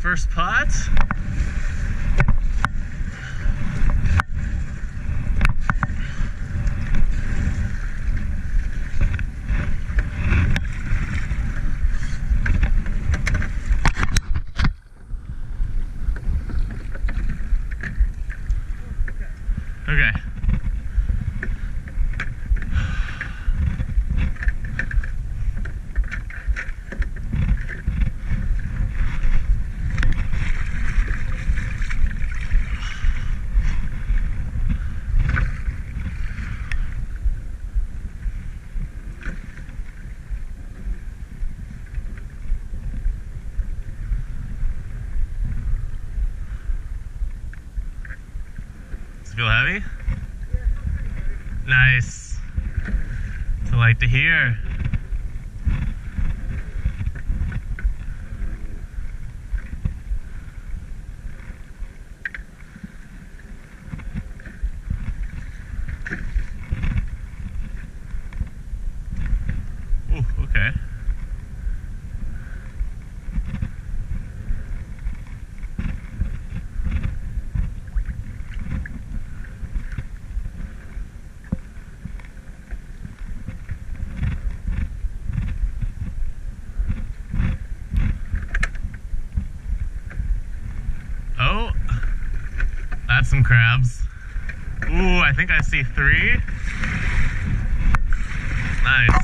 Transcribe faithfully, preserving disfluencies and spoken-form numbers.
first pot. Okay. Does it feel heavy? Nice. That's what I like to hear. Ooh, okay. Oh, that's some crabs. Ooh, I think I see three. Nice.